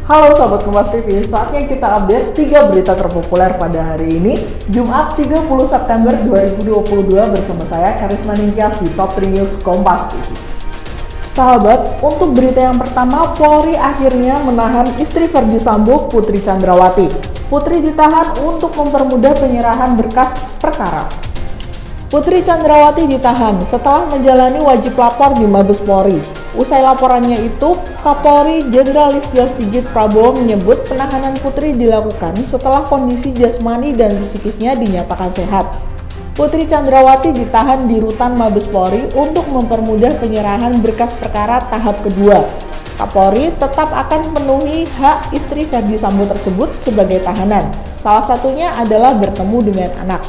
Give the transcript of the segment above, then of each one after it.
Halo Sobat Kompas TV, saatnya kita update 3 berita terpopuler pada hari ini, Jumat 30 September 2022 bersama saya Karisma Ningtyas di Top 3 News Kompas TV. Sahabat, untuk berita yang pertama, Polri akhirnya menahan istri Ferdy Sambo, Putri Chandrawati. Putri ditahan untuk mempermudah penyerahan berkas perkara. Putri Chandrawati ditahan setelah menjalani wajib lapor di Mabes Polri. Usai laporannya itu, Kapolri Jenderal Listio Sigit Prabowo menyebut penahanan Putri dilakukan setelah kondisi jasmani dan psikisnya dinyatakan sehat. Putri Chandrawati ditahan di rutan Mabes Polri untuk mempermudah penyerahan berkas perkara tahap kedua. Kapolri tetap akan memenuhi hak istri Ferdy Sambo tersebut sebagai tahanan. Salah satunya adalah bertemu dengan anak.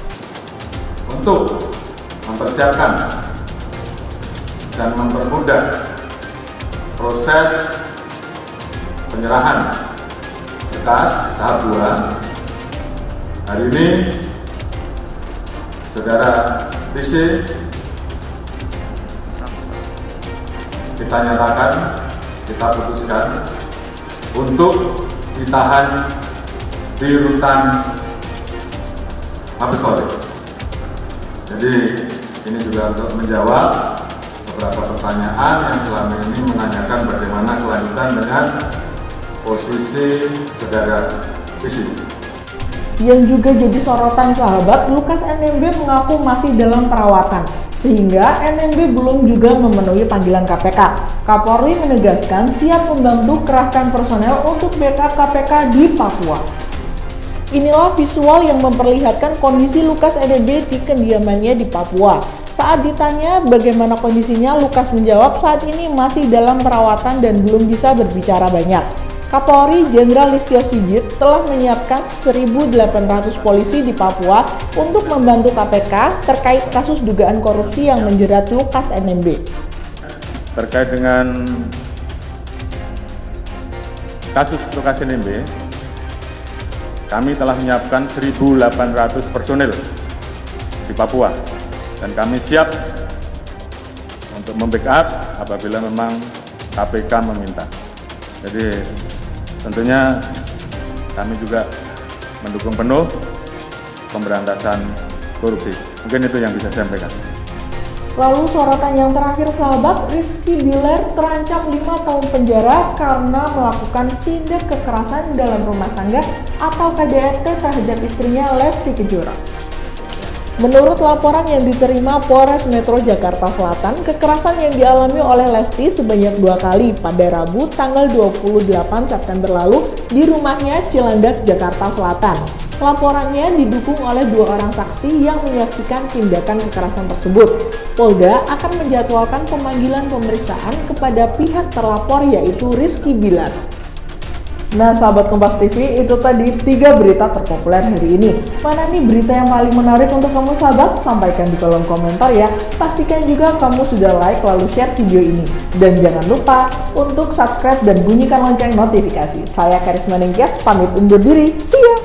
Untuk mempersiapkan dan mempermudah proses penyerahan berkas tahap 2, hari ini Saudara PC kita nyatakan, kita putuskan untuk ditahan di rutan Mabes Polri. Jadi ini juga untuk menjawab beberapa pertanyaan yang selama ini menanyakan bagaimana kelanjutan dengan posisi Saudara PC. Yang juga jadi sorotan sahabat, Lukas NMB mengaku masih dalam perawatan, sehingga NMB belum juga memenuhi panggilan KPK. Kapolri menegaskan siap membantu kerahkan personel untuk backup KPK di Papua. Inilah visual yang memperlihatkan kondisi Lukas NMB di kediamannya di Papua. Saat ditanya bagaimana kondisinya, Lukas menjawab saat ini masih dalam perawatan dan belum bisa berbicara banyak. Kapolri Jenderal Listio Sigit telah menyiapkan 1.800 polisi di Papua untuk membantu KPK terkait kasus dugaan korupsi yang menjerat Lukas NMB. Terkait dengan kasus Lukas NMB, kami telah menyiapkan 1.800 personil di Papua dan kami siap untuk membackup apabila memang KPK meminta. Jadi tentunya kami juga mendukung penuh pemberantasan korupsi. Mungkin itu yang bisa saya sampaikan. Lalu sorotan yang terakhir sahabat, Rizky Bilar terancam 5 tahun penjara karena melakukan tindak kekerasan dalam rumah tangga atau KDRT terhadap istrinya Lesti Kejora. Menurut laporan yang diterima Polres Metro Jakarta Selatan, kekerasan yang dialami oleh Lesti sebanyak 2 kali pada Rabu tanggal 28 September lalu di rumahnya Cilandak, Jakarta Selatan. Laporannya didukung oleh 2 orang saksi yang menyaksikan tindakan kekerasan tersebut. Polda akan menjadwalkan pemanggilan pemeriksaan kepada pihak terlapor yaitu Rizky Bilar. Nah sahabat Kompas TV, itu tadi 3 berita terpopuler hari ini. Mana nih berita yang paling menarik untuk kamu sahabat? Sampaikan di kolom komentar ya. Pastikan juga kamu sudah like lalu share video ini. Dan jangan lupa untuk subscribe dan bunyikan lonceng notifikasi. Saya Karisma Ningtyas pamit undur diri. See ya!